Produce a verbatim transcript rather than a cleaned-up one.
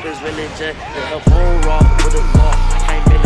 rappers really just hit a bull rock with a law. I came in